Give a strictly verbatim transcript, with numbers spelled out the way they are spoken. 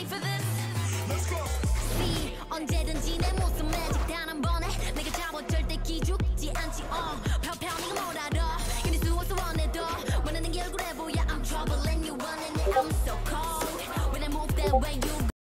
ready for this? Let's go. See, 언제든지 내 모습 매직 단한 번에 내가 잡아 절대 기죽지 않지. 어, 편편히 뭘 알아. 이길 수 없어 원해도 원하는 게 얼굴에 보여. I'm trouble and you running it. I'm so cold when I move that way. You